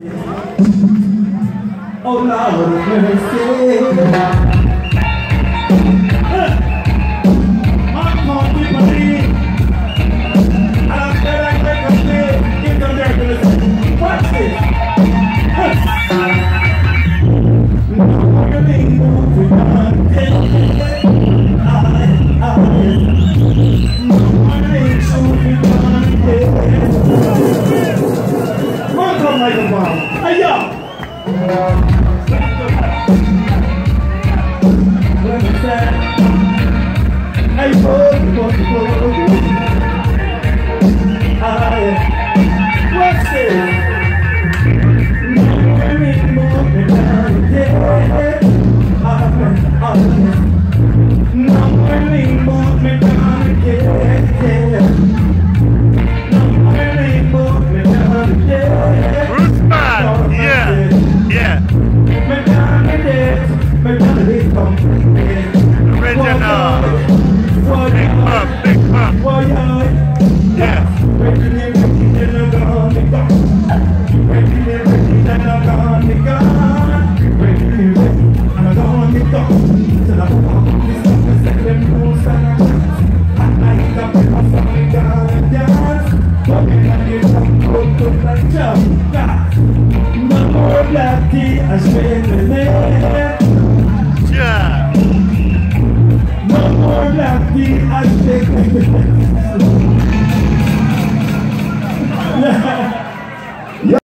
Oh Lord, have mercy. I'm called Tiffany. I'm dead, I take a bit. Get them there to the watch this. Run, come like a bomb. Hey, yo. Hey, what's this? Big pump. Yeah. Yeah. No more black tea, I think.